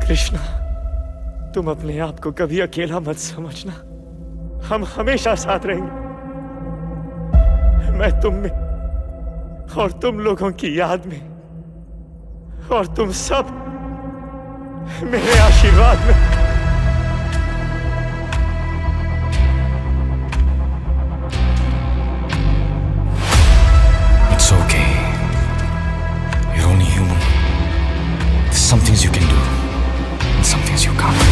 कृष्णा, तुम अपने आप को कभी अकेला मत समझना। हम हमेशा साथ रहेंगे। मैं तुम में और तुम लोगों की याद में, और तुम सब मेरे आशीर्वाद में। It's okay. You're only human. There's some things you can do, and some things you can't.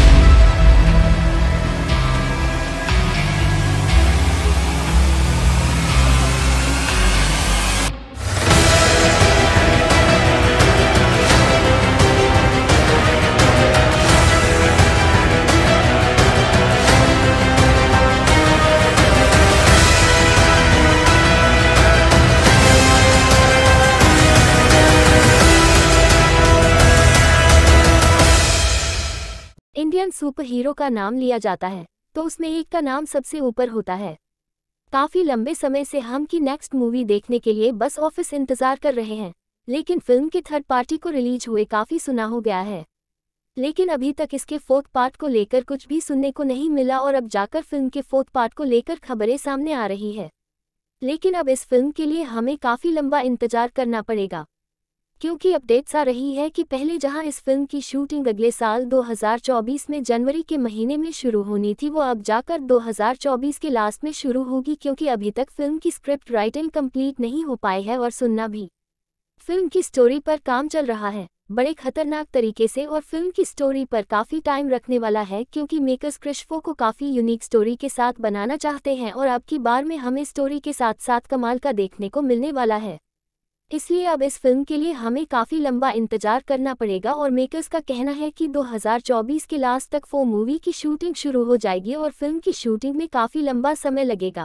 Indian super hero का नाम लिया जाता है तो उसमें एक का नाम सबसे ऊपर होता है। काफी लंबे समय से हम की नेक्स्ट मूवी देखने के लिए बस ऑफिस इंतजार कर रहे हैं, लेकिन फिल्म के थर्ड पार्टी को रिलीज हुए काफी सुना हो गया है, लेकिन अभी तक इसके फोर्थ पार्ट को लेकर कुछ भी सुनने को नहीं मिला और अब जाकर फिल्म के फोर्थ पार्ट को लेकर खबरें सामने आ रही है। लेकिन अब इस फिल्म के लिए हमें काफी लंबा इंतजार करना पड़ेगा, क्योंकि अपडेट्स आ रही है कि पहले जहां इस फिल्म की शूटिंग अगले साल 2024 में जनवरी के महीने में शुरू होनी थी, वो अब जाकर 2024 के लास्ट में शुरू होगी, क्योंकि अभी तक फिल्म की स्क्रिप्ट राइटिंग कंप्लीट नहीं हो पाई है और सुनना भी। फिल्म की स्टोरी पर काम चल रहा है बड़े खतरनाक तरीके से, और फिल्म की स्टोरी पर काफ़ी टाइम रखने वाला है, क्योंकि मेकर्स क्रिश फो को काफ़ी यूनिक स्टोरी के साथ बनाना चाहते हैं और अब की बार में हमें स्टोरी के साथ साथ कमाल का देखने को मिलने वाला है। इसलिए अब इस फिल्म के लिए हमें काफ़ी लंबा इंतजार करना पड़ेगा और मेकर्स का कहना है कि 2024 के लास्ट तक वो मूवी की शूटिंग शुरू हो जाएगी और फिल्म की शूटिंग में काफ़ी लंबा समय लगेगा।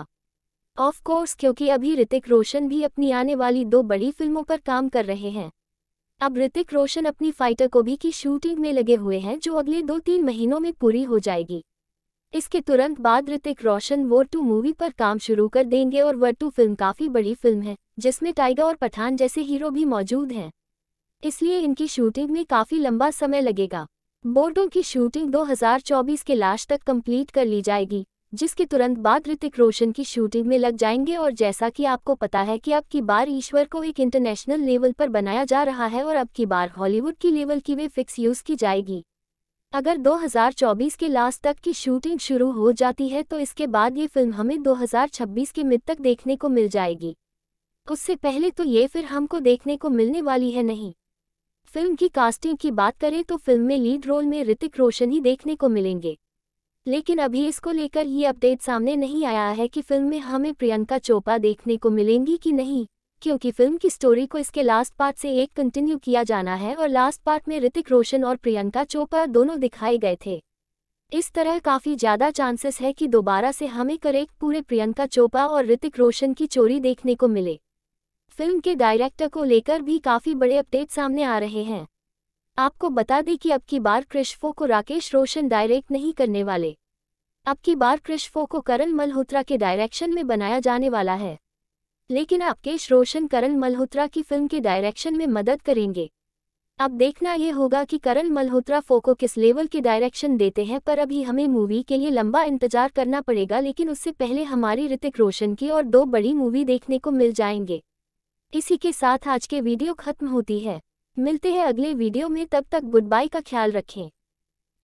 ऑफ कोर्स, क्योंकि अभी ऋतिक रोशन भी अपनी आने वाली 2 बड़ी फिल्मों पर काम कर रहे हैं। अब ऋतिक रोशन अपनी फाइटर को भी की शूटिंग में लगे हुए हैं, जो अगले 2-3 महीनों में पूरी हो जाएगी। इसके तुरंत बाद ऋतिक रोशन वॉर 2 मूवी पर काम शुरू कर देंगे और वॉर 2 फिल्म काफ़ी बड़ी फिल्म है, जिसमें टाइगर और पठान जैसे हीरो भी मौजूद हैं। इसलिए इनकी शूटिंग में काफ़ी लंबा समय लगेगा। बोर्डों की शूटिंग 2024 के लास्ट तक कंप्लीट कर ली जाएगी, जिसके तुरंत बाद ऋतिक रोशन की शूटिंग में लग जाएंगे। और जैसा कि आपको पता है कि अब की बार ईश्वर को एक इंटरनेशनल लेवल पर बनाया जा रहा है और अब की बार हॉलीवुड की लेवल की वे फिक्स यूज़ की जाएगी। अगर 2024 के लास्ट तक की शूटिंग शुरू हो जाती है तो इसके बाद ये फिल्म हमें 2026 के मिड तक देखने को मिल जाएगी। उससे पहले तो ये फिर हमको देखने को मिलने वाली है नहीं। फिल्म की कास्टिंग की बात करें तो फिल्म में लीड रोल में ऋतिक रोशन ही देखने को मिलेंगे, लेकिन अभी इसको लेकर ये अपडेट सामने नहीं आया है कि फिल्म में हमें प्रियंका चोपड़ा देखने को मिलेंगी कि नहीं, क्योंकि फिल्म की स्टोरी को इसके लास्ट पार्ट से एक कंटिन्यू किया जाना है और लास्ट पार्ट में ऋतिक रोशन और प्रियंका चोपड़ा दोनों दिखाए गए थे। इस तरह काफ़ी ज़्यादा चांसेस है कि दोबारा से हमें करेक्ट पूरे प्रियंका चोपड़ा और ऋतिक रोशन की जोड़ी देखने को मिले। फिल्म के डायरेक्टर को लेकर भी काफ़ी बड़े अपडेट सामने आ रहे हैं। आपको बता दें कि अब की बार क्रिश फो को राकेश रोशन डायरेक्ट नहीं करने वाले। अब की बार क्रिश फो को करण मल्होत्रा के डायरेक्शन में बनाया जाने वाला है, लेकिन राकेश रोशन करण मल्होत्रा की फिल्म के डायरेक्शन में मदद करेंगे। अब देखना ये होगा कि करण मल्होत्रा फो को किस लेवल के डायरेक्शन देते हैं, पर अभी हमें मूवी के लिए लंबा इंतजार करना पड़ेगा, लेकिन उससे पहले हमारी ऋतिक रोशन की और 2 बड़ी मूवी देखने को मिल जाएंगे। इसी के साथ आज के वीडियो खत्म होती है। मिलते हैं अगले वीडियो में, तब तक गुड बाय का ख्याल रखें।